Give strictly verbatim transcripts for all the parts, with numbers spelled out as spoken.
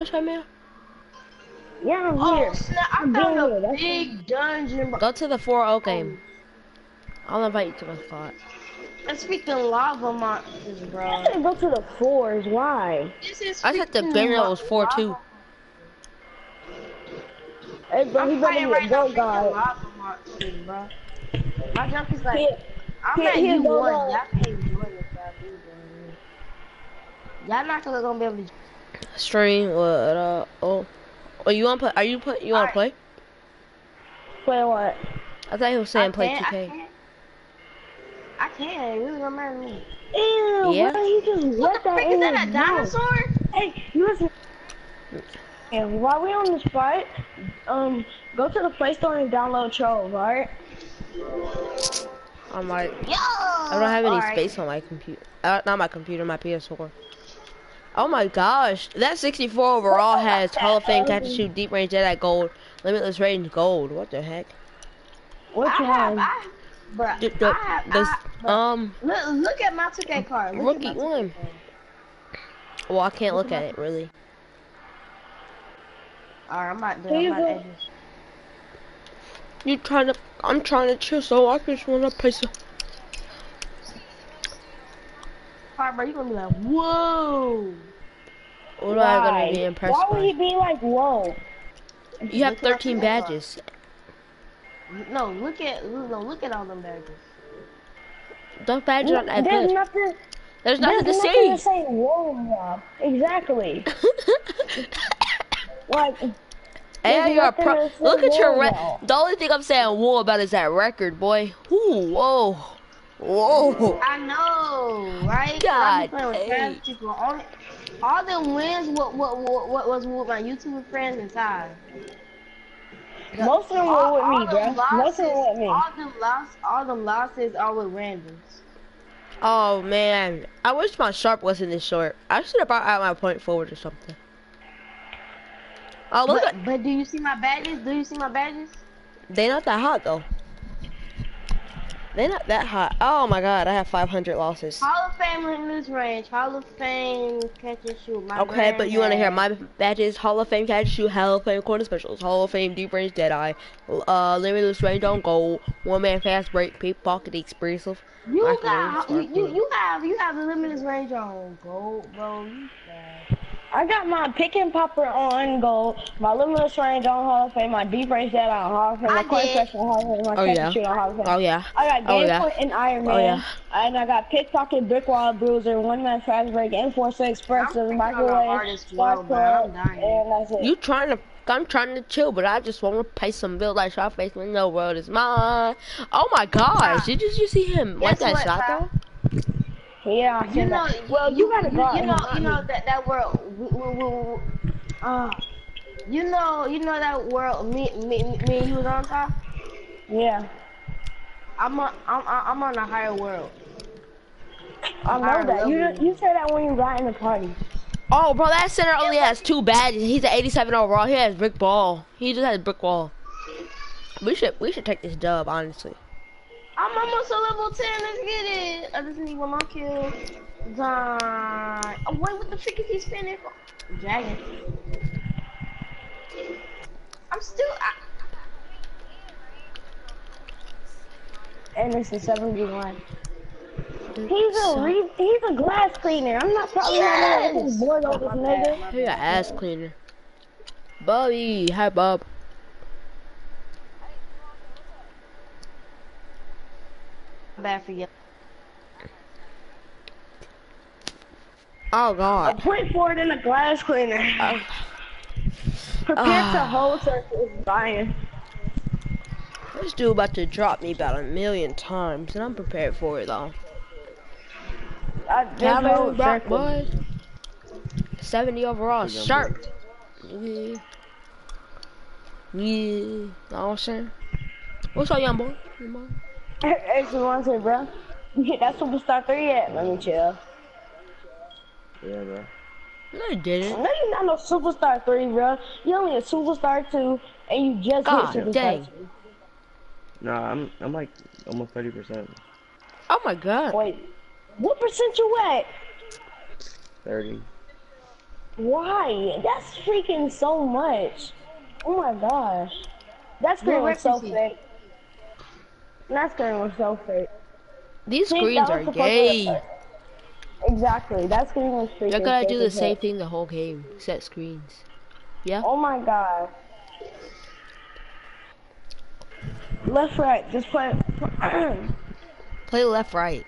this right now? Yeah, I'm Oh here. snap! I I'm found being a here. That's big dungeon. Bro. Go to the four oh Oh, game. I'll invite you to my spot. it's freaking lava monsters, You bro. said go to the fours. Why? This is I said the freaking banner lo was four two. lava. Hey, bro, I'm he better fighting be a right now, go freaking guy. lava monsters, bro. My jump is like, He, I'm he, at he a U go one. guy. Y'all can't join this, y'all do join. Y'all not gonna gonna be able to. Stream what uh oh oh you wanna play are you put you wanna Alright. play? Play what? I thought he was I saying play can't. two I K. can't. I can't. It really don't matter to me. Ew, Yeah? bro, he just What let the that frick in is that? his A mouth. dinosaur? Hey, you listen. And while we on this fight, um, go to the Play Store and download Trove, alright? I'm like Yo! I don't have any Alright. space on my computer. Uh, not my computer, my P S four. Oh my gosh, that sixty-four overall has Hall of Fame catch and shoot, deep range, Jedi gold, limitless range gold. What the heck? Which I have, one? I, bruh, The, the, I have, the, I, bruh. um, Look, look at my two K card. Look rookie at my two K one. card. Well, I can't Look look at at my- it really. Alright, I'm about to, Here I'm you about to go. edit this. You trying to? I'm trying to chill, so I just wanna play some. Alright, bro, you gonna be like, whoa. What am I gonna Why? be impressed Why would by? he be like, whoa? You have Look at my thirteen two K card. badges. No, look at, no, look at all them badges. Those badges aren't that There's good. nothing. There's There's nothing to nothing see. to say whoa, Rob. Exactly. Like, Hey, there's you're a nothing pro. to say Look at your whoa re about. The only thing I'm saying whoa about is that record, boy. Ooh, whoa. Whoa. I know, right? 'Cause I be God playing with dang. trash people. All, all them wins, what, what, what, what was with my YouTuber friends inside. The- Most of them all, were with all me, them bruh. losses, Most of them were with me. all them losses, all them losses are with randoms. Oh man, I wish my sharp wasn't this short. I should have brought out my point forward or something. Oh look, But, at but do you see my badges? Do you see my badges? they not that hot though. They not that hot. Oh my god, I have five hundred losses. Hall of Fame in this range. Hall of Fame catch and shoot. My Okay, but you want to hear granddad. my badges? Hall of Fame catch and shoot, Hall of Fame quarter specials, Hall of Fame deep range Deadeye, uh, limitless range on gold, one man fast break, pickpocket explosive. You microwave, got you, smart you food. you have you have the limitless range on gold, bro. You bad. I got my pick and popper on gold, my limitless range on Hall of Fame, my deep range dead on Hall of Fame, my I core did. special on Hall of Fame, my Oh catch yeah. and shoot on Hall of Fame. Oh yeah. I got Oh game yeah. point and Iron Oh Man, yeah. and I got pickpocket, brick wall, bruiser, one man fast break, M four six, I'm expressive, freaking on the microwave, hardest spark world, bro. I'm plug, dying. and that's it. You trying to? I'm trying to chill, but I just want to play some build like shot face when the world is mine. Oh my gosh! Did you, did you see him like Guess that what, shot pal? though? Yeah, I You seen know, that. Well, you, you gotta you, guard you him, know, not you me. know that that world. w- w- w- Uh, you know, you know that world. Me, me, me, and you was on top. Yeah, I'm on, I'm, I'm on a higher world. I know Higher that. You level. you said that when you got in the party. Oh, bro, that center only has two badges. He's an eighty-seven overall. He has brick ball. He just has brick wall. We should we should take this dub, honestly. I'm almost a level ten. Let's get it. I just need one more kill. Die. Oh, wait, what the frick is he spinning for? Dragon. I'm still. I, And it's a seventy-one. He's a re he's a glass cleaner. I'm not probably Yes! not gonna board over this nigga. He got ass cleaner. Bobby, hi Bob. bad for you. Oh A god. point forward and a glass cleaner. Uh, Prepare to ah. hold circles, Brian. This dude about to drop me about a million times, and I'm prepared for it though. I just Cavalier hold drop, circles. boy. seventy overall, sharp. Yeah. Yeah. Know what I'm saying? What's up, young boy? Young boy? Hey, someone said, bro, you hit that superstar three yet? Let me chill. Yeah, bro. No, you didn't. No, you're not no superstar three, bro. You only a superstar two, and you just God hit superstar dang. two. Nah, I'm I'm like almost thirty percent. Oh my god. Wait, what percent you at? Thirty. Why? That's freaking so much. Oh my gosh. That screen What was so references? fake. That screen was so fake. These See, that screens was are supposed to gay. exactly. That screen was You're freaking gonna fake do the as same hell. thing the whole game. Set screens. Yeah? Oh my god. Left, right. Just play. Alright, Play left, right.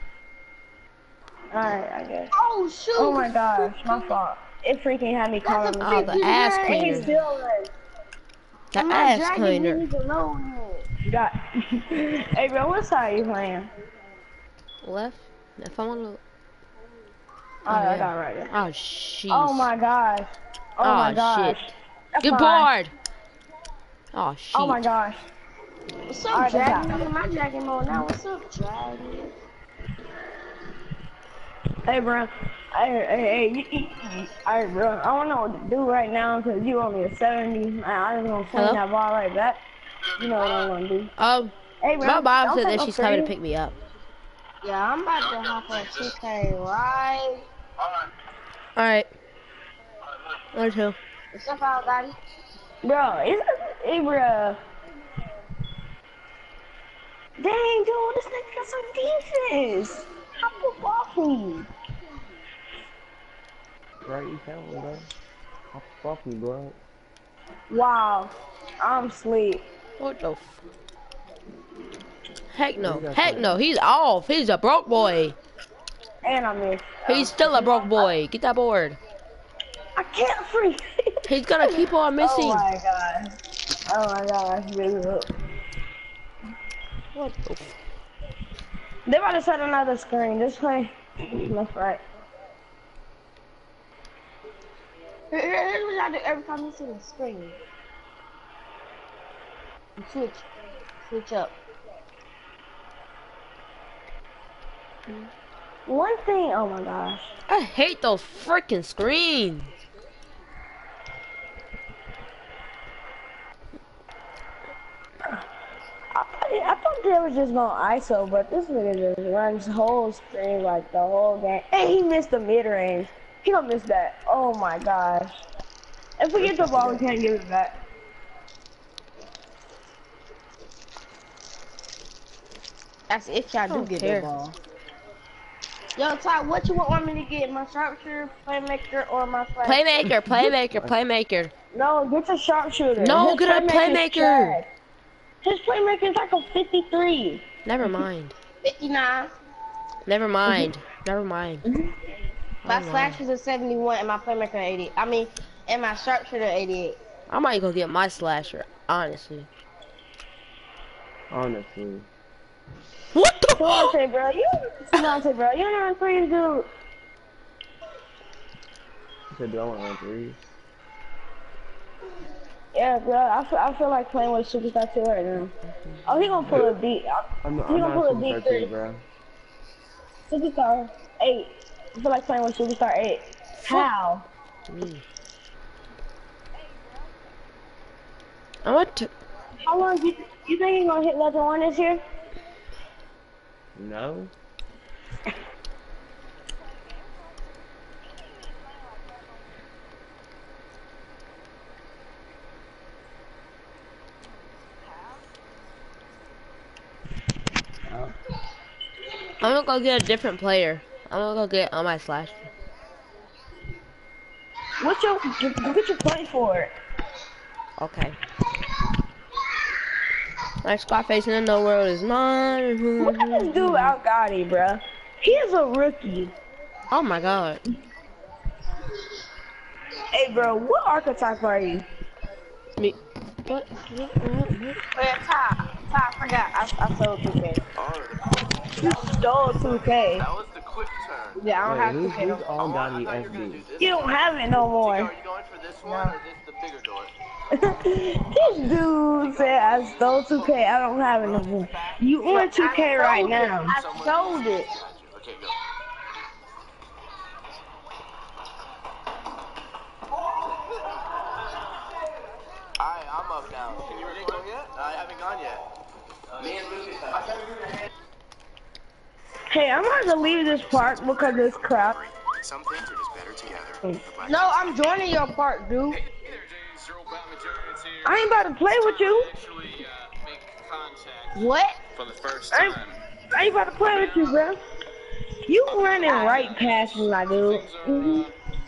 I guess. Oh shoot! Oh my gosh, my fault. It freaking had me That's a calling Oh, him. the freaking ass And he dragon. cleaner. still runs. The And my ass dragon cleaner. needs alone. You got. Hey, bro, what side are you playing? Left? If I wanna... Oh, Alright, I yeah. got it right there. Oh, jeez. Oh my gosh. Oh my Oh, gosh. shit. That's Good mine. board. Oh, shit. Oh my gosh. What's up, Alright, that's dragon? I'm out. in my dragon mode now. What's up, dragon? Hey, bro. Hey, hey, hey. You, you, you- Alright, bro. I don't know what to do right now because you only a seventy. Man, I just gonna swing Hello? that ball right back. You know what I'm gonna do. Um, Hey, bro. my mom Don't said take that no she's coming to screen. pick me up. Yeah, I'm about to hop on two K right. Alright. Where to? What's up, Al Gotti? Bro, it's, hey, bro. Dang, dude, this nigga got some defense. Hop up off me. Right, you found me, bro. Hop off me, bro. Wow. I'm asleep. What the f... Heck What no. you got Heck playing? no. He's off. He's a broke boy. And I missed. He's still a broke boy. Get that board. I can't free. He's gonna keep on missing. Oh my god. Oh my gosh, dude. What the f... They about to set another screen. Just play left, right. Here- here- Here's what I do every time you see the screen. You switch. Switch up. One thing, oh my gosh. I hate those freaking screens. I, I thought they was just going I S O, but this nigga just runs the whole screen like the whole game. And he missed the mid range. He don't miss that. Oh my gosh. If we get the ball, we can't give it back. That's if y'all do don't get care. the ball. Yo, Ty, what you want me to get? My sharpshooter, playmaker, or my flash? Playmaker, playmaker, playmaker. No, get the sharpshooter. No, His get a playmaker's playmaker. trash. His playmaker's like a fifty-three. Never mind. fifty-nine. Never mind. Never mind. My Oh, wow. slash is a seventy-one, and my playmaker eighty. I mean, and my sharpshooter eighty-eight. I might go get my slasher, honestly. Honestly. What the Devontae, bro. You, Devontae, bro. You know what threes do? You said, do I want to run threes? Yeah, bro. I feel, I feel like playing with Superstar two right now. Oh, he gonna pull a beat. I'm, He I'm gonna not pull a super beat three, three. bro. Superstar eight. I feel like playing with Superstar eight. How? Me. I want to. How long do you, you think he's gonna hit level one this year? No? I'm gonna go get a different player. I'm gonna go get on my slash. What's your get your play for it? Okay. My squad facing in the world is mine. Look at this dude out Gotti, bro. He is a rookie. Oh my god. Hey, bro, what archetype are you? Me. What? What? What? What? Oh yeah, Ty. Ty, I forgot. I, I sold two K. You stole two K. That was the quick turn. Yeah, I don't Wait, have who's, two K. who's No. all got I the thought you were gonna S do D? this You don't one. have it no Are more. you going for this one or this the bigger door? This dude said I stole two K. I don't have it no more. You on two K right now. I sold it. Okay, go. Alright, I'm up now. Can you record yet? I haven't gone yet. Me and Lucas. Hey, I'm about to leave this park because it's crap. Some things are just better No, I'm joining your part, dude. I ain't about to play with you. What? I ain't, I ain't about to play with you, bro. You running right past me, my dude. Mm-hmm.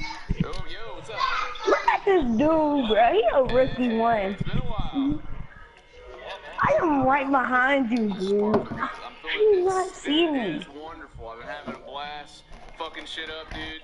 Look at this dude, bro. He a rookie one. Mm-hmm. I am right behind you, dude. How do you not see me? It's wonderful. I've been having a blast fucking shit up, dude.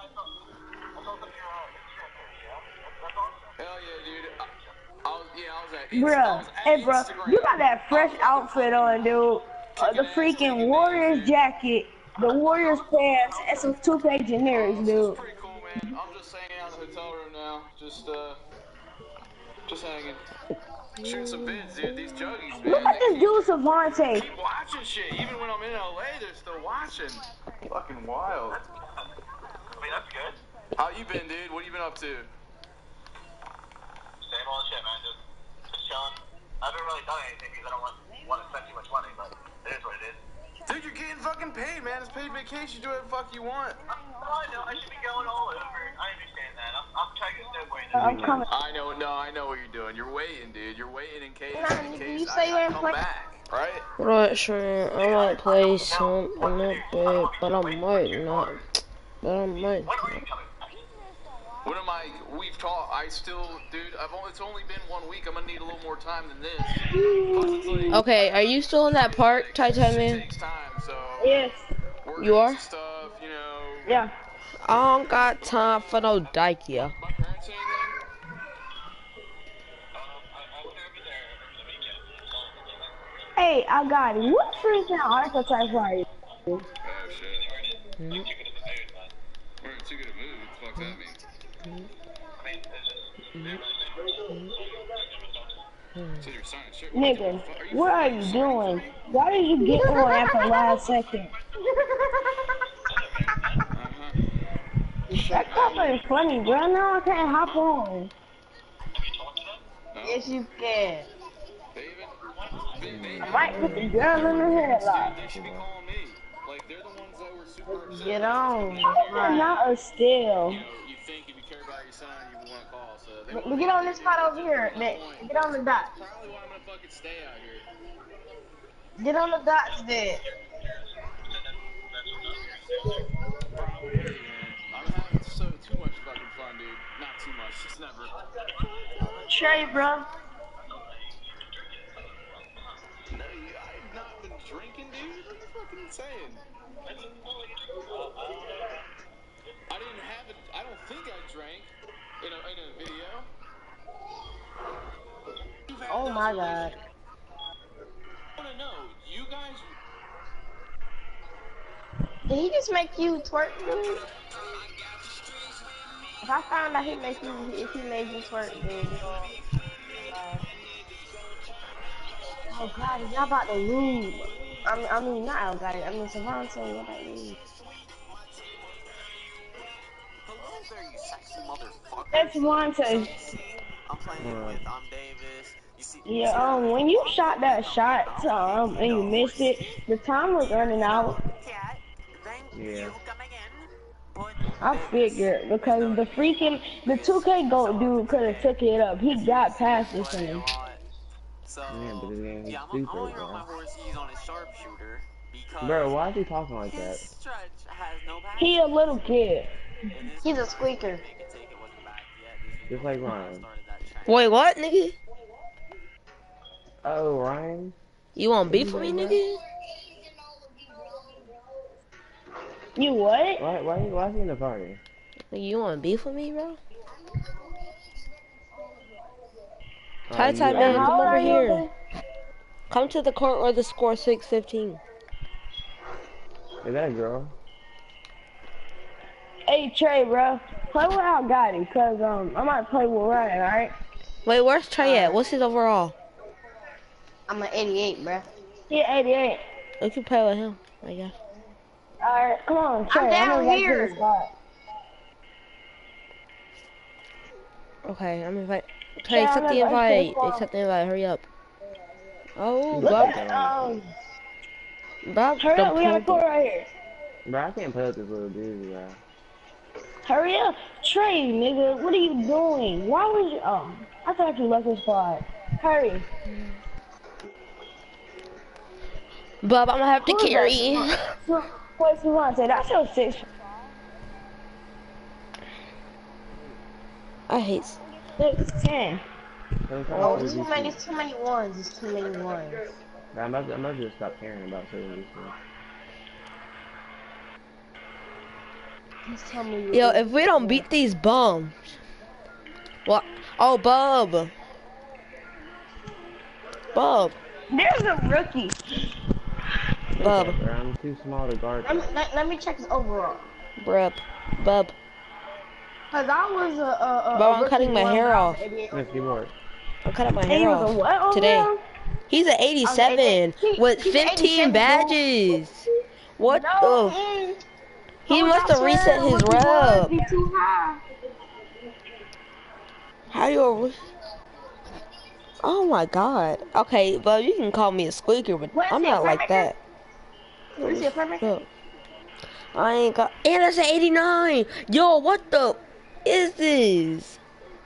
Hell yeah, dude. I, I was, yeah, I was at Insta, I Bruh, was at hey, bro, Instagram. you got that fresh outfit on, dude. Uh, the freaking Warriors jacket, the Warriors pants, and some two K generics, Oh, this is dude. pretty cool, man. I'm just hanging out in the hotel room now. Just, uh, just hanging. Shooting some vids, dude. These juggies, Look man. at They this keep, dude, Savante. keep watching shit. Even when I'm in L A, they're still watching. Fucking wild. I mean, that's good. How you been, dude? What have you been up to? Same old shit, man. Just, just chilling. I haven't really done anything because I don't want, want to spend too much money, but it is what it is. Dude, you're getting fucking paid, man. It's paid vacation. Do whatever the fuck you want. Oh, I know. I should be going all over. I understand that. I'm, I'm trying to step away. I'm coming. I know, no, I know what you're doing. You're waiting, dude. You're waiting in case, Nah, in nigga, case you say you I, I ain't come play- back, right? Right, sure. I might play some in a bit, but I might not. But I might When are you not. coming back? What am I? We've talked. I still, dude. I've only, it's only been one week. I'm gonna need a little more time than this. Plus, it's like, Okay, are you still in that park, Titan shit Man? takes time, so Yes. working You on are? some stuff, you know. Yeah. I don't got time for no dyke, yeah. My parents say anything? Um, I, I went over there over the weekend. Hey, I got it. What freaking archetype are you? Oh shit. Mm-hmm. Too good of a mood, man. We're in too good a mood. What the fuck that mean? I mean, it's just, they really think So you're signing shit. Nigga, what are you doing? Why did you get on at the last second? Uh-huh. That couple is funny, bro. Now I can't hop on. No? Yes, you can. David? They, they I have might put the girl in the headlock. Dude, they should be calling me. Like, they're the ones that were super upset. Get on. I'm not a steal. You know, you think if you care about your son, you would want to call. So they But want but get on this spot over here, Nick. Get on the dots. Probably why I'm gonna fucking stay out here. Get on the dots, then. Probably, man. I'm having so too much fucking fun, dude. Not too much. Just never. Trey, bro. No, you, I've not been drinking, dude. What are you fucking saying? I didn't have it. I don't think I drank in a, in a video. Oh my god. I want to know, you guys. Did he just make you twerk, dude? If I found out he make you, if he made you twerk, dude. Uh, oh god, y'all about to lose. I mean, I mean, not El Gotti. I mean, Savon saying y'all about to lose. Hello there, you sexy motherfucker. That's Monte. I'm playing with, I'm Davis. You see, Yeah, um, when you shot that shot, um, and you missed it, the time was running out. Cat, thank Yeah. you coming in. But I figured because the freaking the two K goat dude could have took it up. He got past this thing. So, Yeah, but his name is yeah, I'm, I'm Super, only on bro. my horse he's on his sharpshooter because Bro, why is he talking like his that? stretch has no back. He a little kid. He's a squeaker. Make it take it wasn't back yet. Just like Ryan. Started that trend. Wait, what, nigga? Oh, Ryan? You want beef with me, nigga? You what? Why, why, why is he in the party? Nigga, you want beef with me, bro? Oh, Ty you Ty, are- man, How come old over are you here. again? Come to the court where the score six fifteen. Is that a girl? Hey Trey, bro, play with Al Gotti, cause um, I might play with Ryan, alright? Wait, where's Trey at? What's his overall? I'm an eighty-eight, bruh. He eighty-eight. We can play with him, I guess. Alright, come on, Trey. down I'm gonna here. to the spot. Okay, I'm invite. Yeah, Trey, accept I'm the invited to the invite. squad. Accept the invite. Hurry up. Oh, Look Bob. at um, Bob. hurry the up, we got a purple. court right here. Bro, I can't play with this little dude, bro. Hurry up, Trey, nigga. What are you doing? Why was you? Oh, I thought you left the spot. Hurry. Bub, I'm gonna have to Who is carry. that? So, wait, Savante, that's your six. I hate. Six, ten. Oh, too many, too many ones. It's too many ones. I'm about, to, I'm about to just stop caring about certain these things. Just tell me. Yo, if we don't beat these bums, what? Oh, Bub. Bub. There's a rookie. Bub. Okay, bro, I'm too small to guard. Let me, let, let me check his overall. Bruh. Bub. Cause I was a, a, a Bro, a I'm rookie cutting my one hair when I off. was an Let's get more. I'm cutting my And he hair was a off what over today. there? He's an eighty-seven He- with he's an fifteen eighty-seven, badges. What No, the? mm, He oh, must have I reset swear, his rookie ones rep. be too high. How you? Oh my God. Okay, but you can call me a squeaker, but What is I'm he, a not like playmaker? that. Is he a playmaker? Look. I ain't got. And that's an eighty-nine. Yo, what the is this?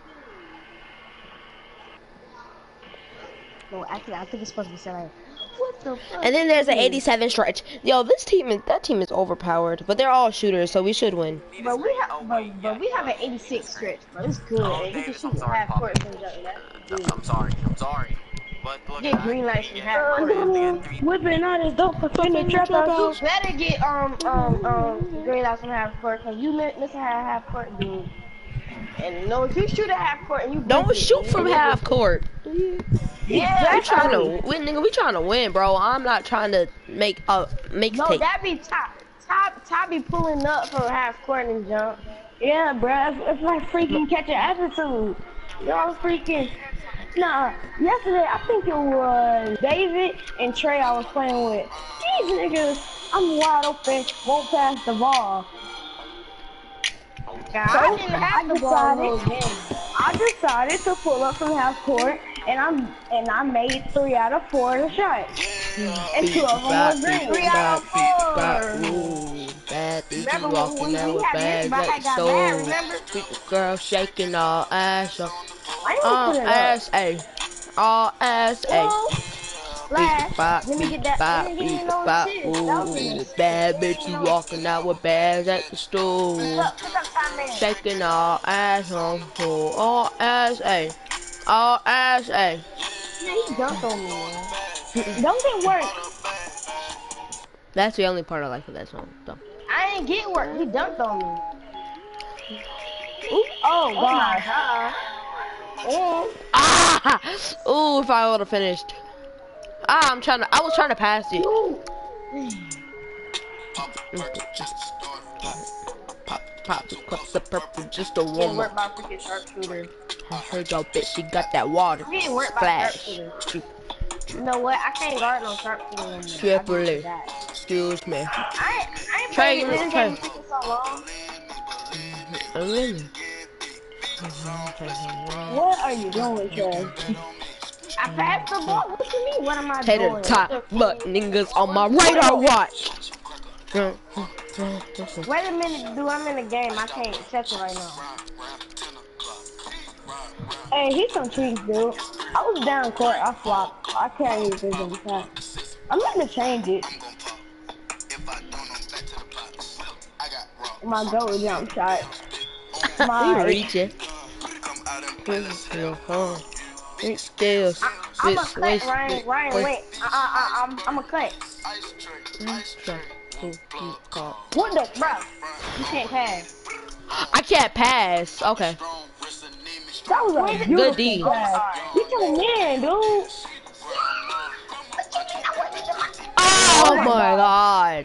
No, actually, I think it's supposed to be seven. What the fuck? And then there's an is this? eighty-seven stretch. Yo, this team is that team is overpowered, but they're all shooters, so we should win. But we have, Oh, but, wait, but yeah, we have yeah, an eighty-six yeah. stretch, bro. It's good. Oh, And you can Davis, I'm shoot sorry, half Papa. court from jump. That's I'm sorry. I'm sorry. But look Get at green that. lights You from get half court. one, three. Whipping out his dope in the trap house. You better get um um um green lights from half court, cause you mi- missing half half court, dude. And no, if you shoot a half court and you Don't miss it, shoot you from miss half it. court. Yeah, We trying to win, nigga. We trying to win, bro. I'm not trying to make a No, mixtape. that be top. Top, top be pulling up from half court and jump. Yeah, bruh, it's, it's like freaking catching attitude. Y'all freaking. Nah, yesterday I think it was David and Trey I was playing with. These niggas, I'm wide open, won't pass the ball. God, So I didn't have I the ball in those decided, games. I decided to pull up from half court, and I'm and I made three out of four of the shots, and two of them were green. Three out of four. Ooh, bad bitches Remember when walking we, out we with had bags this, but I at the got mad, store. remember? Freaking girl shaking all ass up. I didn't All put it ass, ayy. All ass, ayy. Well, Beep, bop, last, let me beep, get that, bop, let me get beep, no bop. assist. That was an Ooh, the assist. bad Let me bitches get no walking assist. out with bags at the store. Pick up, pick up time man. Shaking all ass on floor. All ass, ayy. All ass, ayy. Man, he dunked on me, man. Don't get work. That's the only part I like of that song. So. I ain't get work. He dunked on me. Ooh. Oh Oh my god. god. Oh. Ah! Ooh, if I would have finished. Ah, I'm trying to. I was trying to pass it. Pop, pop the cups of purple just to Getting warm worked up. by freaking sharpshooter. I heard your bitch, she got that water. Getting worked by Splash. sharpshooter. You know what? I can't guard no sharpshooter no more. Triple I A. just that. Excuse me. I ain't, I ain't Trey, played this Trey. game in freaking so long. Oh, really? What are you doing, Trey? I passed the ball. What you mean? What am I Tater doing? top, What the- but niggas on my radar watch. Wait a minute, dude. I'm in the game. I can't accept it right now. Hey, he's some treats, dude. I was down court, I flopped. I can't use this in the time. I'm gonna change it. My go jump shot. You My reaching. Reach skills. I, I'm a cut, Ryan. Ryan, wait. I, I, I, I'm, I'm a cut. What the, bro? You can't pass. I can't pass. Okay. that was a Good beautiful D. pass. You coming in, dude? Oh my god.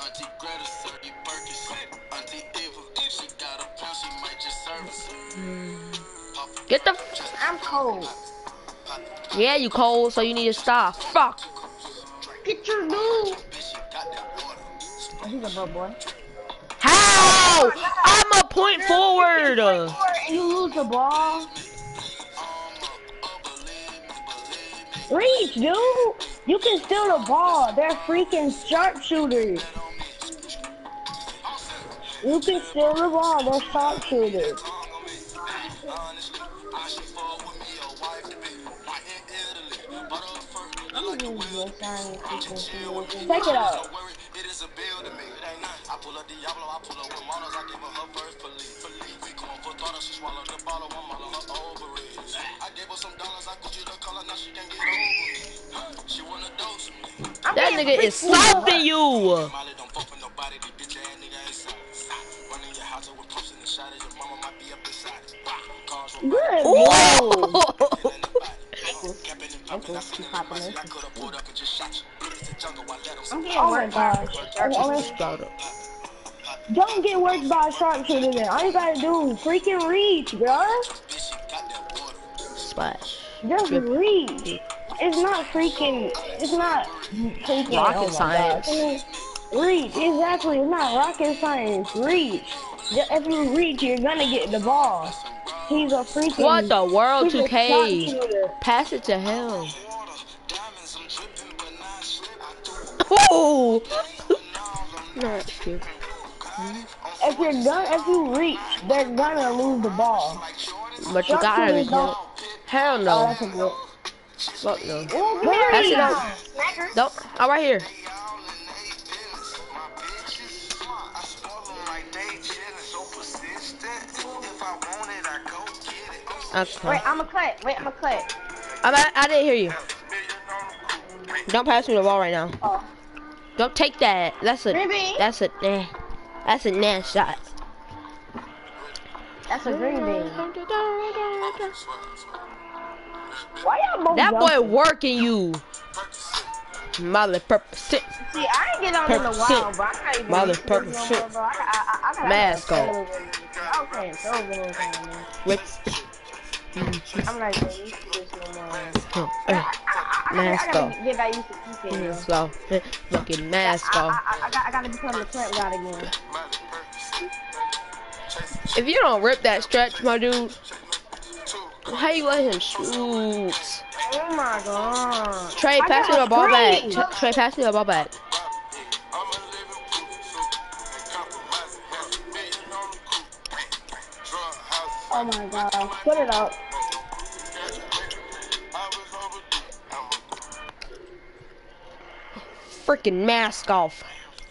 Get the. F I'm cold. yeah, you cold, so you need to stop. Fuck. Get your dude. He's a bug boy. How? I'm a point forward. And you lose the ball. Reach, dude. You can steal the ball. They're freaking sharpshooters. You can steal the ball. They're sharpshooters. I'm gonna use your sign sequence simulation. Check it out. I pull a Diablo, I pull up with models, I give her her first police. We going for throttle, she swallowed the bottle, I'm all on her ovaries. I gave her some dollars, I Gucci the color, now she can't get over me. She wanna dose me. I'm That getting nigga is freaking sniping you. Molly don't fuck with nobody, this bitch ass nigga ain't solid. Running your house with pumps in the shot, your mama might be up beside it. Cars will Good Ooh. Ankles keep popping in. I could have pulled up and just shot you. It's the jungle, I let him I'm getting Oh my worked by gosh. freaking sharpshooters. Sprouted. Don't get worked by a sharpshooter then. All you gotta do is freaking reach, bro. Splash. Just Drip. reach. It's not freaking, it's not freaking, Rocket oh my science. gosh. Reach, exactly. It's not rocket science. Reach. Ju- If you reach, you're gonna get the ball. He's a freaking. What the world, he's a two K? sharpshooter. Pass it to him. Ooh. No, stupid. If you're gonna, if you reach, they're gonna lose the ball. But you gotta be Sharpshooters careful. don't. Hell Oh, no. that's a good. Fuck no. Ooh, give me There that Pass you it go. up. Snacker. Don't. Oh, right here. Okay. Wait, I'm a cut. Wait, I'm a cut. I'm at, I didn't hear you. Don't pass me the ball right now. Oh. Don't take that. That's a. Maybe. That's a. Eh. That's a nasty shot. That's a green bean. Why y'all both That boy jumping? working you. Mother purple shit. See, I ain't get on in a Purple while, shit. bro. I can't even Mother reach this purple no shit. more, bro. I, I, I, I gotta Mask have on. a I was playing so good, man. With. I'm not even used to this no more. Oh, I, eh. I, I, I, Mask gotta off. get back used to keeping, Mm, bro. Slow. Eh, Fucking mask I, off. I, I, I, got, I gotta become the clamp god again. If you don't rip that stretch, my dude, how you let him shoot? Oh my god. Trey, I pass me got the ball back. three. T- Trey, pass me the ball back. Oh my gosh. Put it up. Freaking mask off.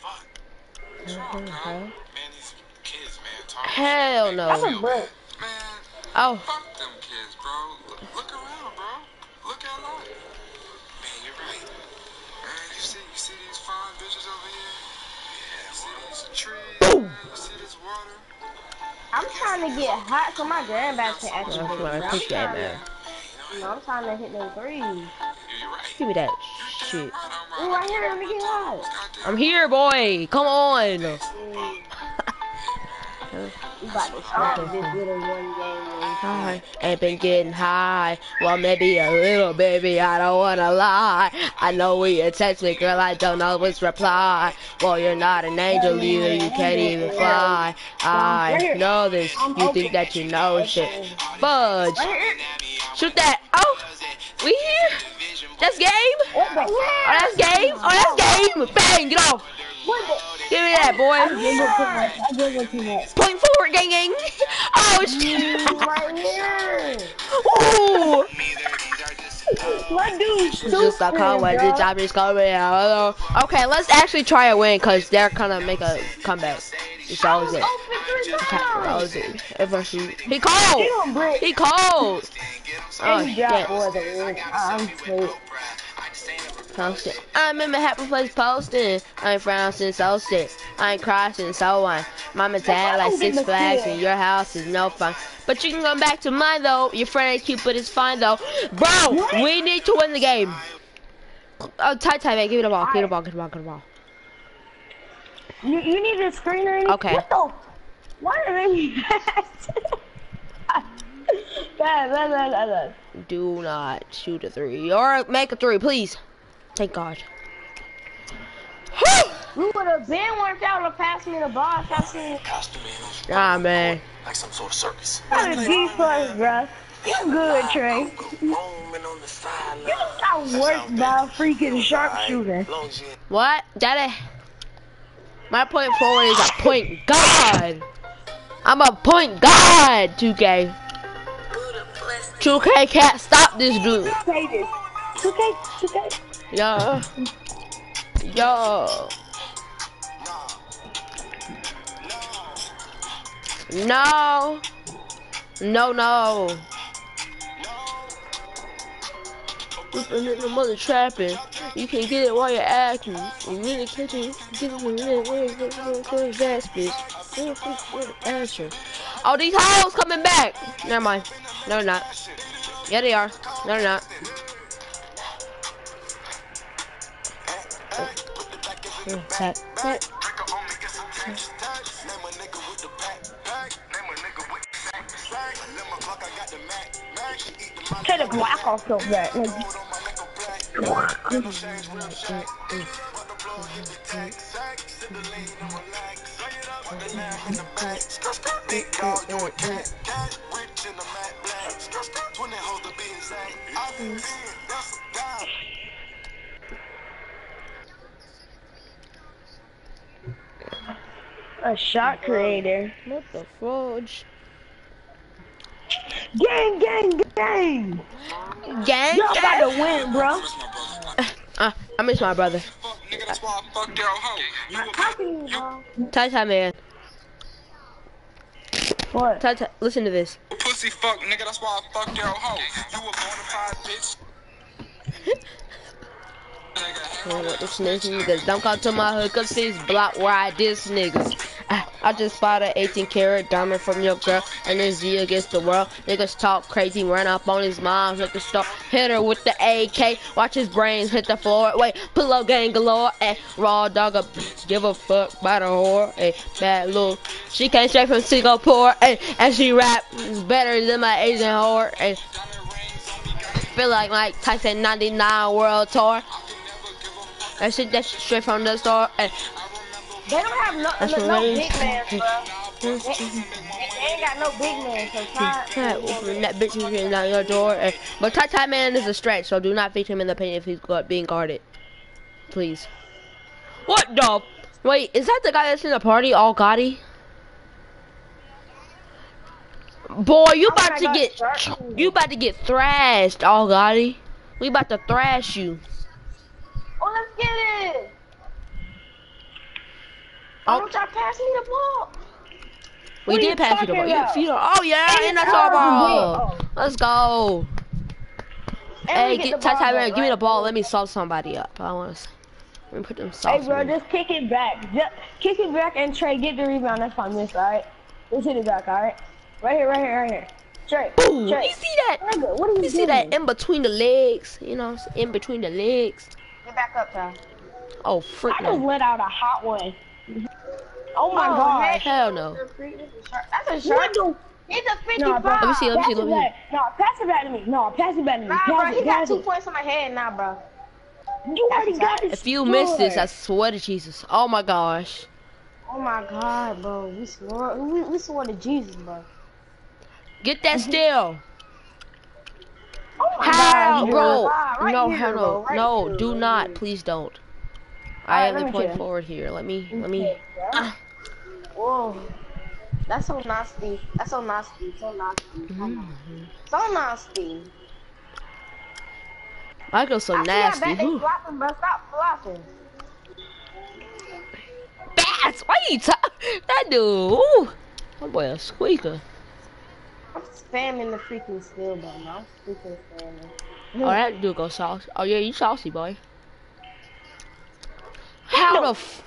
Hell That's no. a brick. Oh, Fuck them kids, bro. Look, look around, bro. Look at life. Man, you're right. Man, you see, you see these fine bitches over here? Yeah. You see these trees? Man? You see this water? I'm trying to get hot so my grandback can activate. that's what I bro. I'm appreciate, trying man. to, you know, I'm trying to hit them threes. Yeah, you're right. Give me that shit. I'm Ooh, right. right here, let me get hot. I'm here, boy. Come on. We about to start this little one game. I ain't been getting high. Well, maybe a little, baby. I don't wanna lie. I know when you text me, girl, I don't always reply. Well, you're not an angel either. You can't even fly. I know this. You think that you know shit. Fudge. Shoot that. Oh, we here? That's game? Oh, that's game? Oh, that's game. Bang, get off. Give me that, boy. I give it too much. I give it too much. Point forward, gang, gang. Oh, shit. Right here. Ooh. My dude's It's just a stupid, call when the bro. job is coming out. Okay, let's actually try a win because they're gonna make a comeback. So is it. That was it. If I shoot. He cold. Damn, brick. He cold. Oh And he dropped shit. boy the win. I'm sweet. Posted. I'm in my happy place posting. I ain't frowned since oh six. I ain't cried since oh one. Mom and dad like Six Flags and your house is no fun. But you can come back to mine though. Your friend ain't cute but it's fine though. Bro, we need to win the game. Oh, tight, tight, man. Give me the ball. Give me the ball. Give me the ball. Give me the ball. You, you need a screen or anything? Okay. What the? Why are they Guys, guys, guys, guys. Do not shoot a three or make a three, please. Thank God. We would have been worked out to pass me the ball. Pass me. Nah, man. Like some sort of circus. Got a G plus, bruh. You good, Trey. Roaming on the sideline. You got worked by a freaking sharpshooter. What? Daddy? My point forward is a point guard. I'm a point guard, two K. two K can't stop this dude. Say this. two K, two K. Yo. Yo. No. No, no. Whipping in the mother trapping. You can get it while you're acting. You really catch it. Get it when you're that bitch. Answer. Oh, these hoes coming back. Never mind. No, they're not. Yeah, they are. No, they're not. Back. Back. Take the black off your back. A shot creator. What the fudge? Gang, gang, gang! Gang, Y'all about to win, bro. Uh, I miss my brother. Nigga, that's why I fucked your hoe. You How can you, bro? Ty-Ty, man. What? Ty-Ty, listen to this. a pussy fuck, nigga, that's why I fucked your hoe. You a bona fide bitch. What this niggas don't come to my hood cause this block where I diss niggas. I, I just bought an eighteen karat diamond from your girl and it's Z against the world. Niggas talk crazy, run up on his mom, hit the store, hit her with the A K, watch his brains hit the floor. Wait, pillow gang galore, eh? Raw dog up, give a fuck by the whore, eh? Bad look, she came straight from Singapore, eh? And she rap better than my Asian whore, eh? Feel like Mike Tyson ninety-nine world tour. That shit, that shit straight from the store. Ay. They don't have no, That's no, no right. big man, bro. They, they ain't got no big man, so Ty. Yeah, open that bitch is getting down your door. Ay. But Ty-Ty man is a stretch, so do not feature him in the paint if he's gu- being guarded. Please. What the? Wait, is that the guy that's in the party, All Gotti? Boy, you about to get, you about to get thrashed, All Gotti. We about to thrash you. Oh, let's get it. Oh. Don't y'all pass me the ball? We What are did you pass you the ball. talking You, about? you, oh yeah, Hey, and that's how our did you ball. win? Let's go. And we Hey, get get the ball Ty-Ty back, man, give me right? the ball. Let me solve somebody up. I want to. Let me put them Hey, sauce. bro, in. just kick it back. Just kick it back and Trey get the rebound. That's fine, miss, alright? Just hit it back, alright? Right here, right here, right here. Trey, Ooh, Trey. you see that? Nigga, what are you, You see doing? that in between the legs? You know, in between the legs. Get back up, Ty. Oh, frick I just no. let out a hot one. Oh my Oh, god. heck. Hell no. That's a What shot. the? It's a fifty-five. Nah, bro. Let me see, let me Pass see, it let me see. back. No, pass it back to me. No, pass it back to me. Nah, pass bro, it, he got pass two it. points on my head now, bro. You already got it. If you miss this, I swear to Jesus. Oh my gosh. Oh my god, bro. We swore, we, we swore to Jesus, bro. Get that steal. Oh my How, gosh, bro? Right, right No, here, hell bro, no. right No, here, do right not. here. Please don't. I Alright, have let the me point see. forward here. Let me, let me. Okay, bro. Whoa. That's so nasty. That's so nasty. So nasty. So Mhm. nasty. So nasty. I go so I nasty. see I bet they Whew. flopping, bro. Stop flopping. Bats. Why you talk? That dude. Ooh. That boy a squeaker. I'm spamming the freaking steal button. I'm freaking spamming. Oh, that dude go saucy. Oh yeah, you saucy boy. How the f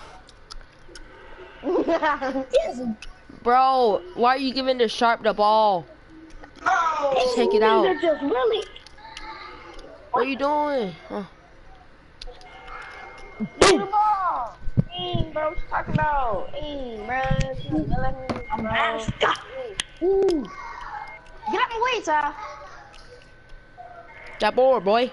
Yes. bro? Why are you giving the sharp the ball? Oh, Take it out. nigga just really. What are you doing? Huh. Give me the ball. Hey, bro, what you talking about? Hey, bro. I'm bro. nasty. Ooh. Get out my way, Ty. That board, boy.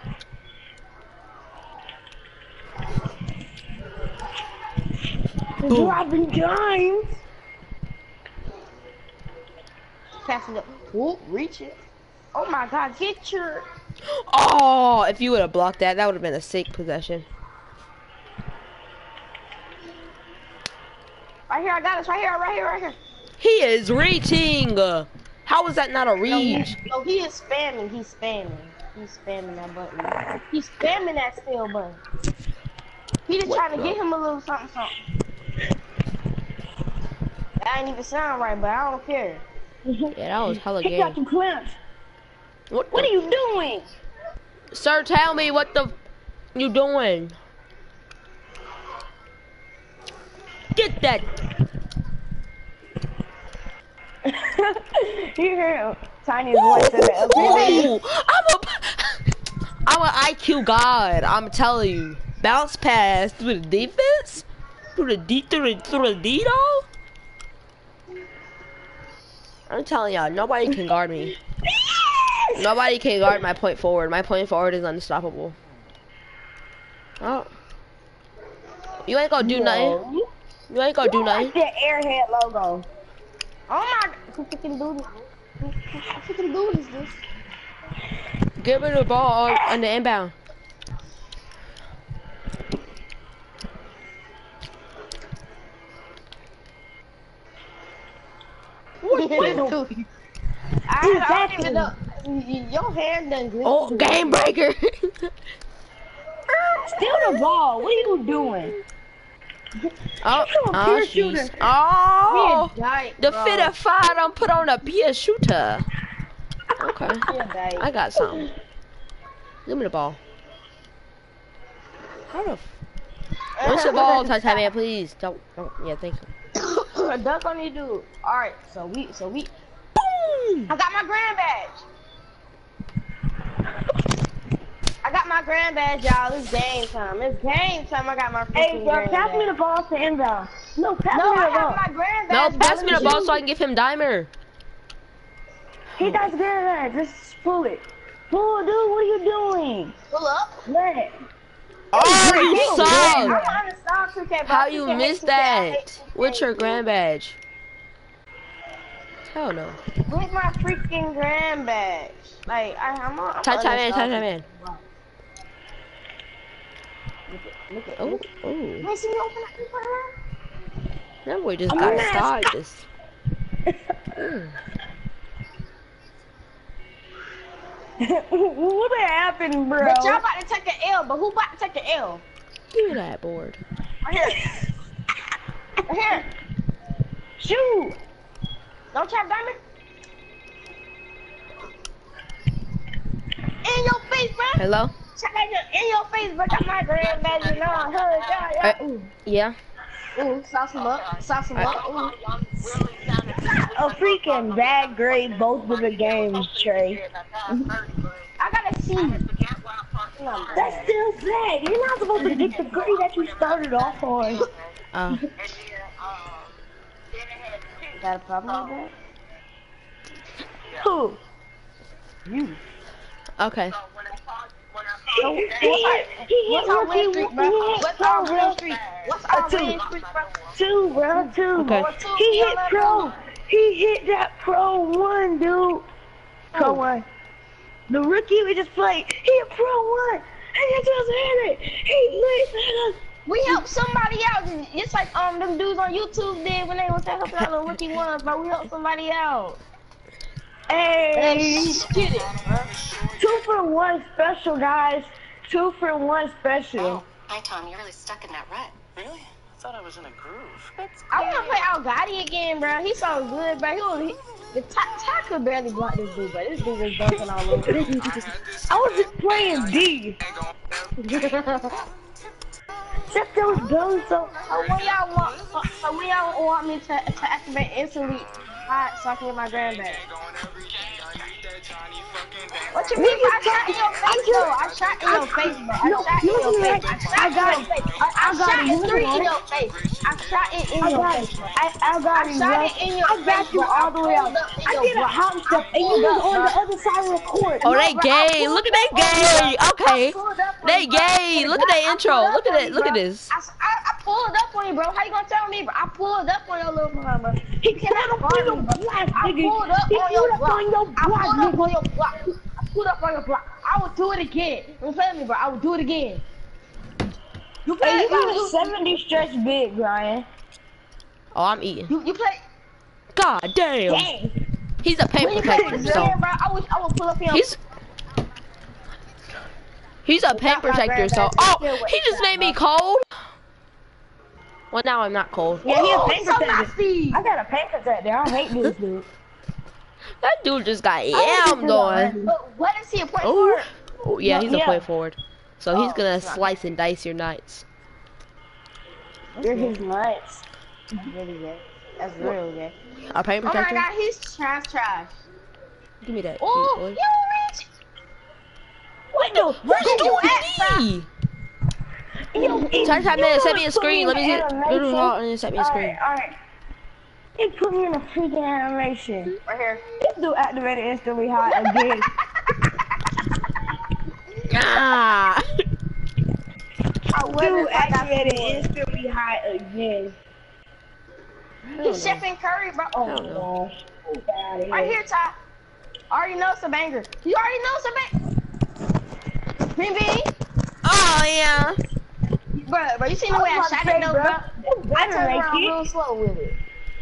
Dropping dimes. Passing it. Whoop, reach it. Oh my god, get your. Oh, if you would have blocked that, that would have been a sick possession. Right here, I got us. Right here, right here, right here. He is reaching. How is that not a No, he, reach? no, he is spamming. He's spamming. He's spamming that button. He's spamming that still button. He just What trying to the- get him a little something, something. That ain't even sound right, but I don't care. Yeah, that was hella He got game. some clamps. What, What the- are you doing? Sir, tell me what the you doing? Get that. You hear him? Tiny's voice in the Ooh, I'm a, I'm an I Q god. I'm telling you. Bounce pass through the defense, through the D, through the through the D though. I'm telling y'all, nobody can guard me. Nobody can guard my point forward. My point forward is unstoppable. Oh, you ain't gonna do nothing. You You ain't gonna do nothing. like that airhead logo. Oh my! Who freaking dude? Who, who freaking dude is this? Give me the ball on, on the inbound. What? What? I, I don't even know. Y- Your hand done glitched. Oh, game breaker. Steal the ball. What are you doing? Oh, You a oh, pure jeez. shooter. Oh, He a dyke, the bro. fit of fire don't put on a pure shooter. Okay, He a dyke. I got something. Give me the ball. How the? F What's the ball, Titanium, please? Don't, don't. Yeah, thank you. Duck on you, dude. All right, so we, so we. Boom! I got my grand badge. I got my grand badge, y'all. It's game time. It's game time. I got my freaking Hey, bro, grand pass badge. me the ball to inbound. No, pass No, me I the ball. have my grand No, badge. pass me the bro. ball so I can give him dimer. He does good at that. Just pull it. Pull, dude. What are you doing? Pull up. Let it. Oh, you I'm suck! on the stop two K, bro. How two you K, missed two K, I hate that? two K, What's your dude. grand badge? Hell no. With my freaking grand badge. Like, I, I'm on. I'm Touch on man, the touch stop. man. Look at, Oh, look at. oh. You ain't see me open that paper around? That boy just I'm got gonna started. stop. This. Mm. What happened, bro? But y'all about to take an L, but who about to take an L? Give me that board. Right here. Right here. Shoot. Don't trap diamond. In your face, bro. Hello? Check that in your face, bro. Got my grand badge and all. Huh, yeah, yeah. Uh, Ooh, yeah. ooh, sauce him up. Sauce him up. Ooh. A freaking bad grade both of the games, Trey. I gotta see. That's still bad. You're not supposed to get the grade that you started off on. Uh, Got a problem with Who? You. okay. So, He what's hit our win rookie. streak, He bro? hit What's pro, our bro. win streak? What's our A two. win streak, bro? Two, bro. Two. Okay. He hit pro. He hit that pro one, dude. Pro Oh. one. The rookie we just played. He hit pro one. He just hit it. He lit us. We helped somebody out. It's like um them dudes on YouTube did when they was helping out the rookie ones, but we helped somebody out. Hey, Get it, bro. two for one special, guys. Two for one special. Hi, Tom. You're really stuck in that rut. Really? I thought I was in a groove. I want to play Al Gotti again, bro. He so good, bro. He was, he, the Ty could barely block this dude, but this dude was dunking all over. I was just playing D. Except those guns so. So when y'all want, so, so when y'all want me to, to activate instantly, hot, so I can get my grand back. What you mean? I shot in your face, though. I shot in your face, bro. I No, shot in your listen, face. man. I I got shot it. in your face. I, I I got shot it. it Listen, three in man. your face. I shot it in I your got face, it. bro. I, I got I it, shot bro. it in your I got face, you bro. all the way I out. pulled up in I your did a block. hot step, and you pulled was up, on bro. the other side of the court. Oh, they bro, I gay. pulled Look at up they on you, gay. bro. Okay. I pulled up on They you, bro. gay. Look at I that intro. pulled Look up at on it. you, Look at bro. this. I, I, I pulled up on you, bro. How you gonna tell me, bro? I pulled up on your little behind, bro. He You cannot pulled up guard on me, your bro. block, I nigga. pulled up He on pulled your up block. on your I block, pulled up on nigga. your block. I pulled up on your block. I will do it again. You feel me, bro? I will do it again. You feel Hey, me? you got a seventy stretch big, Ryan. Oh, I'm eating. You you play? God damn. Dang. He's a paint When you play protector, with so Zed, bro, I wish I would pull up him. he's he's a paint protector, so oh, he just made me cold. Well, now I'm not cold. Yeah, he a Oh, paint so protector. nasty. I got a paint protector. I hate this dude. That dude just got I yammed just on. But what is he a point Oh, for? oh yeah, No, he's a yeah. point forward. So he's Oh, gonna it's not slice and dice your nights. You're his nuts. That's really good. That's real good. A paint Oh my protector? god, he's trash, trash. Give me that. Oh, boy. you rich. What the? Where's Where you at, Dooley? Yo, Type type man, set me a put screen. Let me see. in Go to animation. hall and then set me a screen. Alright, alright. He put me in a freaking animation. Right here. This dude activated instantly high again. Ah! I was Dude if I got activated four. instantly high again. He's Stephen Curry, bro. Oh Oh, my gosh. Get out of here. right here, Ty. Already know it's a banger. You already know it's a banger. Green bean. Oh yeah. Bro, bro, you seen the way I shot it though, bro? I turned around real slow with it.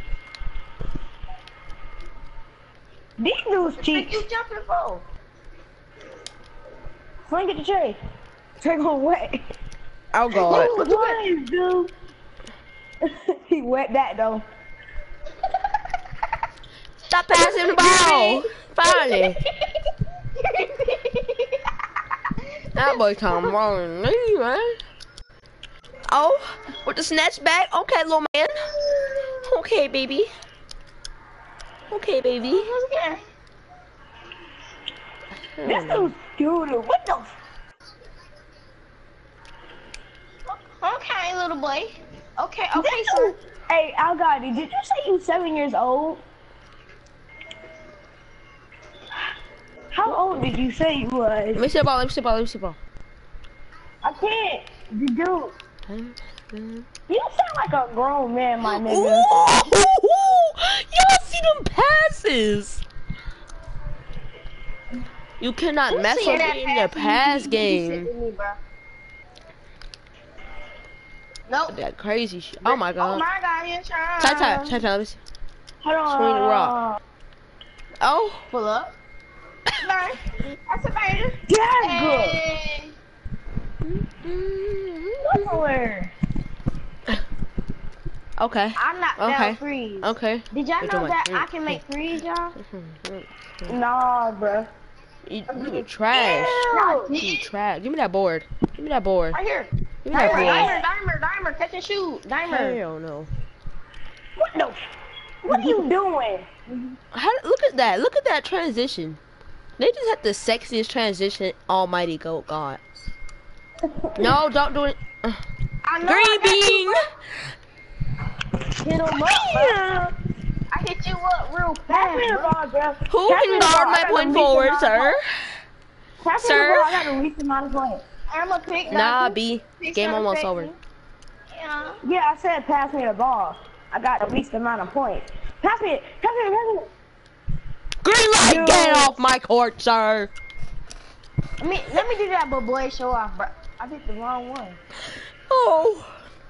These dudes Like cheat. you jumping for? Fling at the tray. Tray going wet. Oh god. What, dude? He wet that though. Stop passing the ball. Finally. That boy come on me, man. Oh, with the snatch back. Okay, little man. Okay, baby. Okay, baby. Okay. This dude's stupid. What the? F Okay, little boy. Okay, okay, This sir. dude- Hey, Algotti, did you say you seven years old? How old did you say you was? Let me see the ball. Let me see the ball. Let me see the ball. I can't. Dude, Mm-hmm. you sound like a grown man, my Ooh, nigga. y'all see them passes? You cannot Who mess see with that me in the pass pass you- you sit game. with me, bro? Nope. That crazy shit. Oh my Oh god. my god, you're trying. Try, try, try, try. Let me see. Hold on. Swing the rock. Oh. Pull up. Nice. That's a banger. That's Hey. good. Go somewhere. Okay. I'm not Okay. down freeze. Okay. Did y'all Wait, know wait, that wait. I can make freeze, y'all? Nah, bruh. You, you trash. No. You trash. Give me that board. Give me that board. Right here. Give me that Dimer, board. dimer, dimer, dimer, catch and shoot. Dimer. Hell no. What the? F What are you doing? How, look at that. Look at that transition. They just had the sexiest transition. Almighty go God. No, don't do it. Uh, I know Green I got bean. you, bro. Hit him up, bro. I hit you up real Pass me the fast, bro. ball, bruh. Who Pass me can the ball. guard I my got the point least forward, amount of sir? points. Pass me Sir? the ball. I got the least amount of points. I'm a pick. Nah, doctor. B. Pick Game some almost pick over. me. Yeah. Yeah, I said pass me the ball. I got the least amount of points. Pass me it. Pass me it. Pass me it. Green light. Yo. Get off my court, sir. Let me let me do that, but boy, show off, bro. I picked the wrong one. Oh.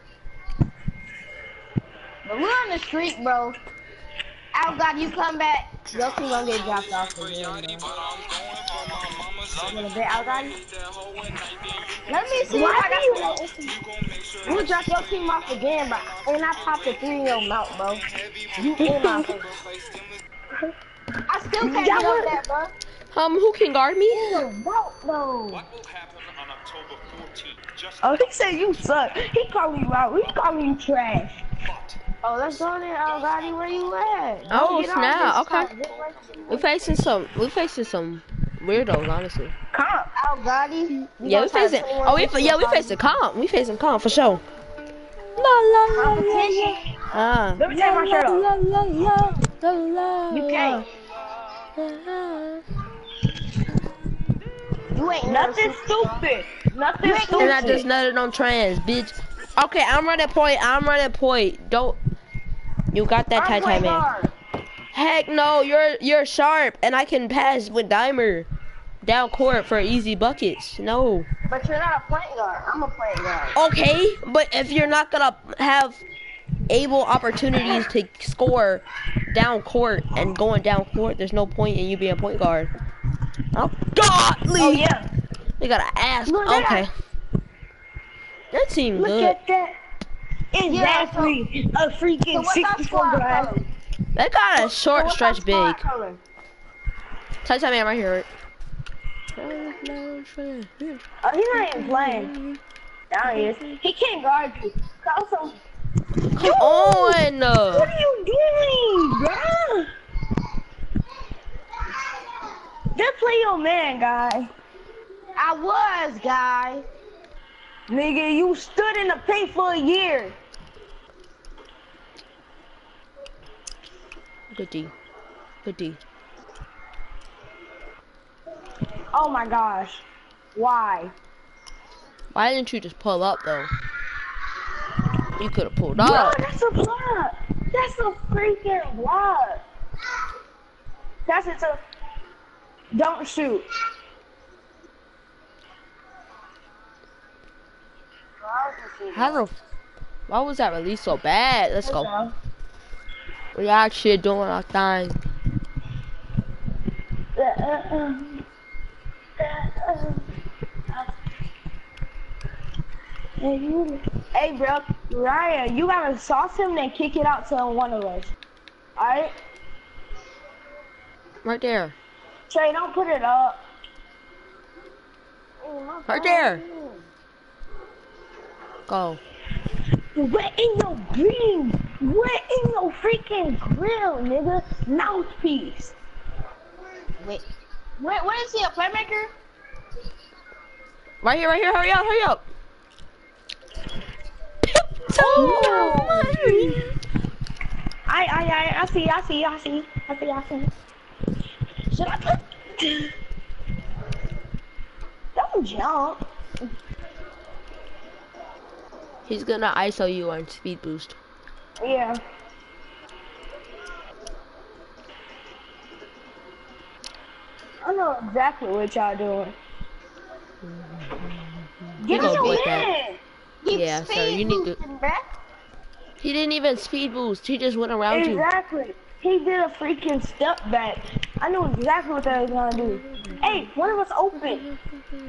But we're on the street, bro. Out, God, you come back. Your team gonna get dropped off again, bro. You wanna bet Out, God? Let me see Why if I do got some. We'll drop your team off again, bro. And I popped a three in your mouth, bro. You in my face. I still can't get up that, bro. Um, who can guard me? In the mouth, though. What will happen on October fourteenth? Just Oh, he said you suck. He calling you out. He calling you trash. Oh, let's go there, Al Gotti. Where you at? Oh, Get off snap. this Okay. side. We facing some. We facing some weirdos, honestly. Comp. Al Gotti. Yeah, we facing. Oh, we fa- yeah, we facing comp. We facing comp for sure. La la la la. Competition. Ah. Let me take my shirt off. La la la la la. You can't. You ain't Nothing nothing. stupid. Nothing ain't stupid. And I just nutted on trans, bitch. Okay, I'm running point. I'm running point. Don't. You got that, I'm tight tight playing man. hard. Heck no, you're you're sharp, and I can pass with Dimer down court for easy buckets. No. But you're not a point guard. I'm a point guard. Okay, but if you're not gonna have able opportunities to score down court and going down court, there's no point in you being a point guard. Oh, godly! Oh yeah. They got an ass. Look at Okay. That seemed Look good. at that. Exactly. A freaking So what's our sixty-four squad glass. color? That got a So short what's our stretch squad big. color? Touch that man right here. Oh, he's not even playing. Down he is. He can't guard you. Also, Come on! what are you doing, bro? Just play your man, guy. I was, guy. Nigga, you stood in the paint for a year. Good D. Good D. Oh my gosh. Why? Why didn't you just pull up though? You could have pulled Bro, up. that's a block. That's a freaking block. That's it. A don't shoot. How the? Why was that release so bad? Let's go. Okay. We actually doing our thing. Uh, uh, uh. Hey, bro, Ryan, you gotta sauce him and kick it out to one of us. Alright? Right there. Trey, don't put it up. Right there. Go. Wet in your beam. Wet in your freaking grill, nigga. Mouthpiece. Wait. Wait, what is he, a playmaker? Right here, right here. Hurry up, hurry up. Oh. I, I, I, I see, I see, I see, I see, I see. Should I put? Don't jump. He's gonna I S O you on speed boost. Yeah. I know exactly what y'all doing. Get gonna on break your that. man. Yeah, sir, you need to. He didn't even speed boost. He just went around you. Exactly. He did a freaking step back. I knew exactly what that was gonna do. Hey, one of us open.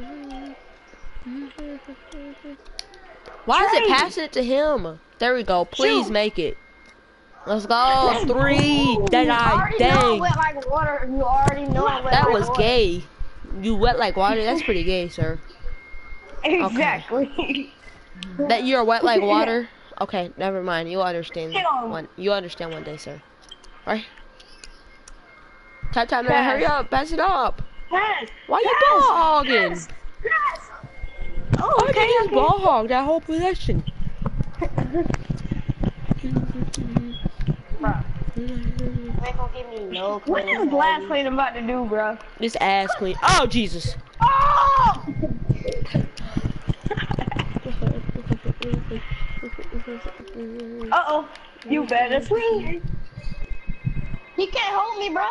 Why is it Trey. passing it to him? There we go. Please Shoot. make it. Let's go. Three. Dead You eye. already know Dang. wet like water. You already know wet That like was water. gay. You wet like water. That's pretty gay, sir. Exactly. That you're wet like water. Okay, never mind. You'll understand Get on. one. You understand one day, sir. Right? Time, time, man. Pass. Hurry up. Pass it up. Pass. Why you Pass. ball hogging? Pass. Pass. Oh, Why okay, did you okay. ball hog that whole possession? Bro. You ain't gonna give me no What credit. is glass clean about to do, bro? This ass queen. Oh Jesus. Oh! Uh oh. You better swing. He can't hold me, bro.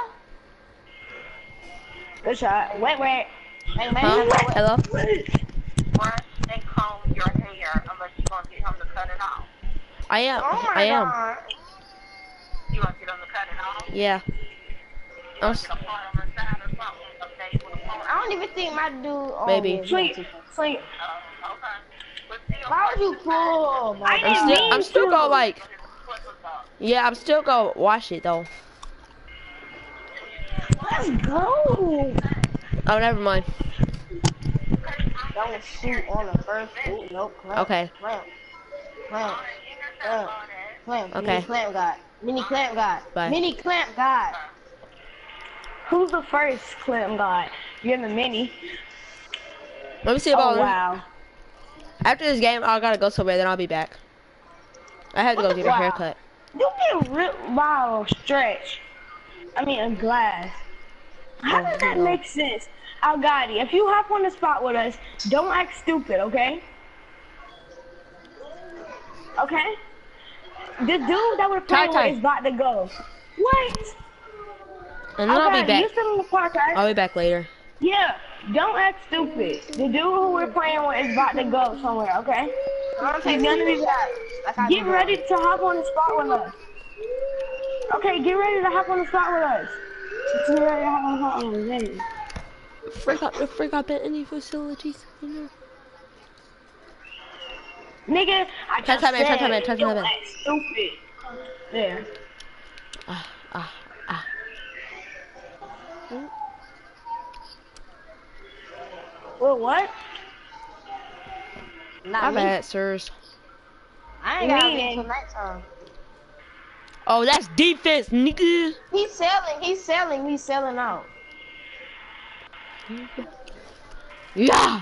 Good shot. Wait, wait. Hey, man. Huh? Hello? Brush and comb your hair unless you're going to get him to cut it off. I am. Oh my I am. God. You want to get him to cut it off? Yeah. I'm s- Get a part on the side or something. Okay, with a part. I don't even think my dude. Oh, Maybe. yeah, Sleep. Sleep. Oh, okay. But still, why would you pull? My I I'm didn't still. mean I'm still to. gonna like. his foot was up. Yeah, I'm still gonna watch it though. Let's go. Oh, never mind. Don't shoot on the first. Ooh, nope. Clamp. Okay. Clamp. Clamp. Clamp. Clamp. Okay. Mini clamp guy. Mini clamp guy. Bye. Mini clamp guy. Who's the first clam guy? You're in the mini. Let me see about. Oh wow. After this game, I gotta go somewhere. Then I'll be back. I have to go get a Wow. haircut. You get ripped by a stretch. I mean a glass. How Oh, does that no. make sense? Algotti, if you hop on the spot with us, don't act stupid, okay? Okay? The dude that we're playing Tie, tie. with is about to go. What? And then I'll be Algotti, back. you still in the park, right? I'll be back later. Yeah, don't act stupid. The dude who we're playing with is about to go somewhere, okay? I'm He's taking gonna be a back. shot. Like I Get be ready doing. to hop on the spot with us. Okay, get ready to hop on the spot with us. Get ready to hop on the spot with us. Hey. Forgot to forgot about any facilities, you know. Nigga, I Touch just that man, touch that said, man, touch yo, that man. that's stupid. There. Ah, ah, ah. Mm. Well, what? Not My me. bad, sirs. I ain't gotta Me wait and- until nighttime. Oh, that's defense, nigga. He's selling. He's selling. He's selling out. Yeah.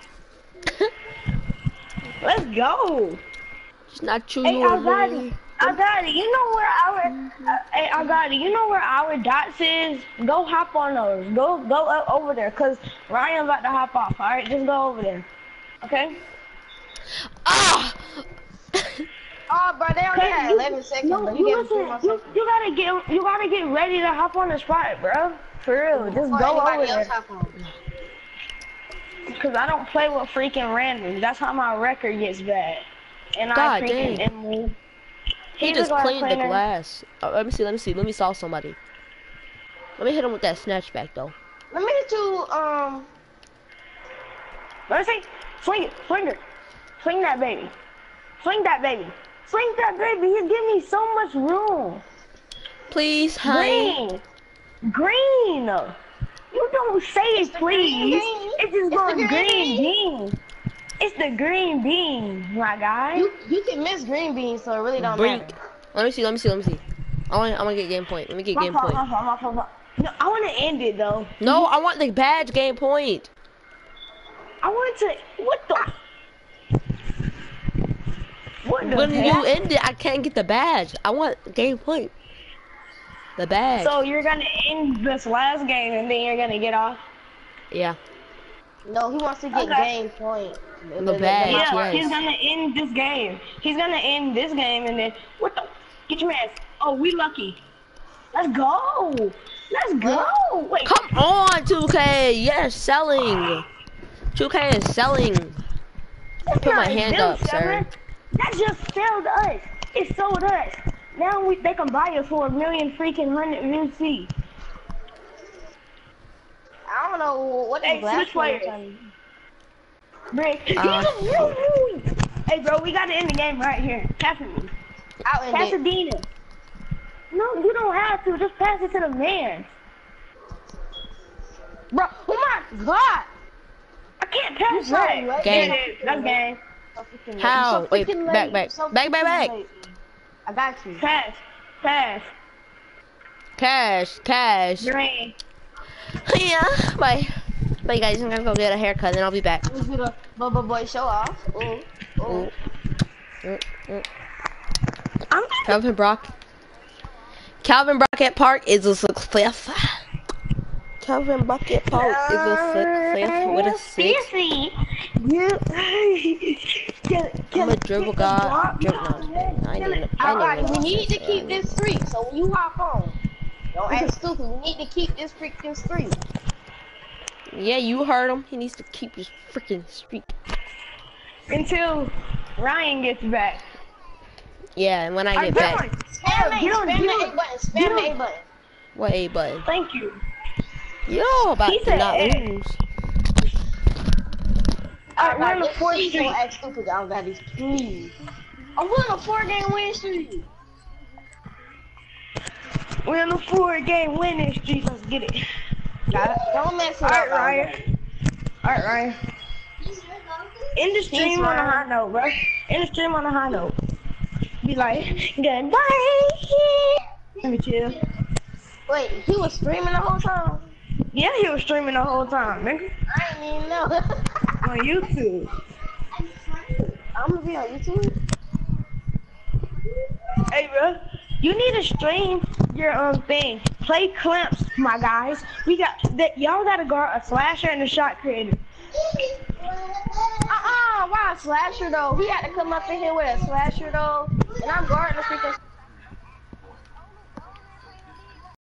Let's go. It's not you, Hey, you're I got wrong. it. I got it. You know where our, uh, hey, I got it. You know where our dots is? Go hop on those. Go, go up over there, cause Ryan's about to hop off. All right, just go over there. Okay? Ah! Oh, bro, they only Okay, had you- eleven seconds, No, but you you gave me three listen. more You, seconds. you gotta get, you gotta get ready to hop on the spot, bro. For real, just Before go anybody over else there. hop on. Cause I don't play with freaking randoms. That's how my record gets bad. And God I freaking dang. move. He He's just a glass cleaned the cleaner. glass. Oh, let me see, let me see, let me saw somebody. Let me hit him with that snatchback though. Let me hit you, um, Let me see. Swing it. Swing it. Swing that baby. Swing that baby. Swing that baby. You give me so much room. Please, honey. Green. Green. You don't say it, the please. green bean. It's just It's the going green green bean. It's the green bean, my guy. you you can miss green beans, so it really don't Bring. matter. Let me see, let me see, let me see. I want, I want to get game point. Let me get My game fault, point. my fault, my fault, my fault. No, I want to end it though. No, I want the badge game point. I want to. What the? What the When heck? you end it, I can't get the badge. I want game point. The badge. So you're gonna end this last game and then you're gonna get off? Yeah. No, he wants to get Okay. game point. The badge, Yeah, yes. he's gonna end this game. He's gonna end this game and then what the? Get your ass. Oh, we lucky. Let's go. Let's go. Wait. Come on, two K. Yes, selling. two K is selling. That's Put my not hand them up, sir. selling. That just sold us. It sold us. Now we they can buy us for a million freaking hundred V C. I don't know what Hey, the glass switch players. one. Brick. Uh, Hey, bro, we gotta end the game right here. Pass it me. I'll end it. Pasadena. No, you don't have to. Just pass it to the man. Bro, oh my god! I can't pass You so that. late. Game. Yeah, that's game. So freaking late. How? You so Wait, freaking back, late. back. So Back, back, freaking back. late. I got you. Pass. Pass. Cash, cash. Green. Yeah. Bye. Bye, guys. I'm gonna go get a haircut, and I'll be back. Let's do the Bubba Boy show off. Ooh, ooh. Mm, mm. I'm Calvin Brock. Calvin Brockett Park is a success. Calvin Brockett Park is a success with a six. Sissy. You. Can, I'm can, a dribble can god. block Dribble, my no, head? I Can need it- I Alright, need we need to I keep need- this streak. So when you hop on, don't act stupid. We need to keep this freaking streak. Yeah, you heard him. He needs to keep his freaking streak. Until Ryan gets back. Yeah, and when I Alright, get get back. on. Spam the, Get on, spam get the on. A button. Get Spam the on. A button. What A button? Thank you. Yo, about He to said not A. lose. Alright, we're on the This fourth streak, streak. don't act stupid. I got these, please. I'm winning a four-game win streak. We're on the four game winning streak. Let's get it. Got it. Don't mess it Alright, up. Ryan. Alright, Ryan. End the stream on a Ryan. high note, bro. End the stream on a high note. Be like, goodbye. Let me chill. Wait, he was streaming the whole time? Yeah, he was streaming the whole time, nigga. I didn't even know. On YouTube. I'm gonna be on YouTube. Hey, bro. You need to stream your um thing. Play clamps, my guys. We got that. Y'all gotta guard a slasher and a shot creator. Uh-uh, why a slasher though? He had to come up in here with a slasher though, and I'm guarding the freaking